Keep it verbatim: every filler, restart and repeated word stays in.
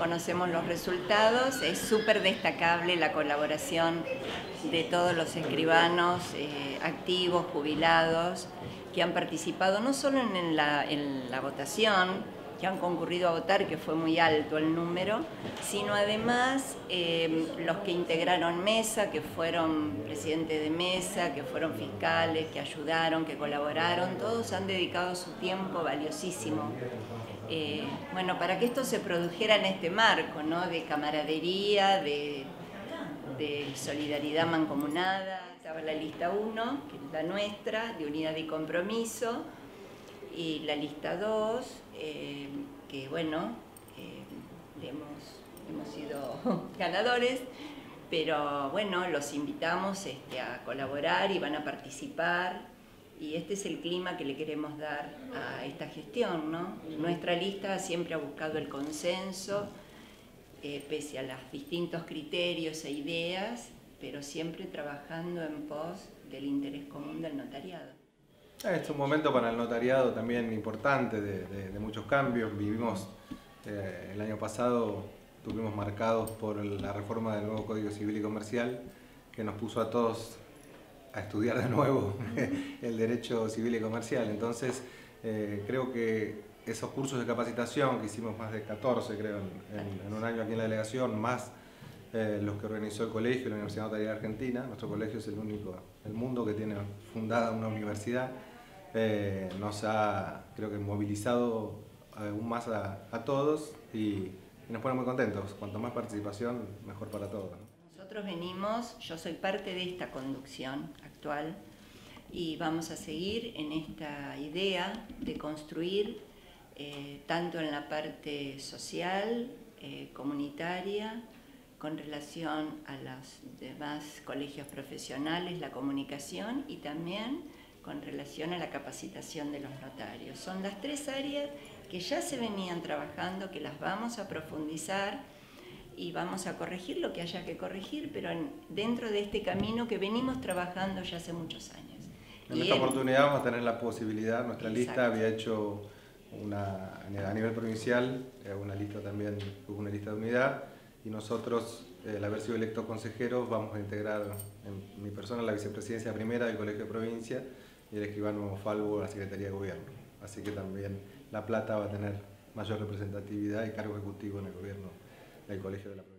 conocemos los resultados. Es súper destacable la colaboración de todos los escribanos eh, activos, jubilados, que han participado no solo en la, en la votación, que han concurrido a votar, que fue muy alto el número, sino además eh, los que integraron mesa, que fueron presidentes de mesa, que fueron fiscales, que ayudaron, que colaboraron, todos han dedicado su tiempo valiosísimo. Eh, bueno, para que esto se produjera en este marco, ¿no?, de camaradería, de, de solidaridad mancomunada. Estaba la lista uno, que es la nuestra, de unidad y compromiso, y la lista dos, eh, que bueno, eh, hemos, hemos sido ganadores, pero bueno, los invitamos este, a colaborar y van a participar, y este es el clima que le queremos dar a esta gestión, ¿no? Nuestra lista siempre ha buscado el consenso, eh, pese a los distintos criterios e ideas, pero siempre trabajando en pos del interés común del notariado. Es un momento para el notariado también importante, de, de, de muchos cambios. Vivimos eh, el año pasado, estuvimos marcados por la reforma del nuevo Código Civil y Comercial, que nos puso a todos a estudiar de nuevo el derecho civil y comercial. Entonces, eh, creo que esos cursos de capacitación, que hicimos más de catorce, creo, en, en un año aquí en la delegación, más eh, los que organizó el colegio, la Universidad Notarial Argentina. Nuestro colegio es el único en el mundo que tiene fundada una universidad. Eh, nos ha, creo que, movilizado aún más a, a todos y, y nos pone muy contentos. Cuanto más participación, mejor para todos, ¿no? Nosotros venimos, yo soy parte de esta conducción actual y vamos a seguir en esta idea de construir eh, tanto en la parte social, eh, comunitaria, con relación a los demás colegios profesionales, la comunicación, y también con relación a la capacitación de los notarios. Son las tres áreas que ya se venían trabajando, que las vamos a profundizar y vamos a corregir lo que haya que corregir, pero en, dentro de este camino que venimos trabajando ya hace muchos años. En y esta en, oportunidad vamos a tener la posibilidad, nuestra exacto. lista había hecho una, a nivel provincial, una lista también, una lista de unidad, y nosotros, el haber sido electos consejeros, vamos a integrar en mi persona la vicepresidencia primera del Colegio de Provincia y el escribano Falvo la Secretaría de Gobierno. Así que también La Plata va a tener mayor representatividad y cargo ejecutivo en el gobierno del Colegio de la Provincia.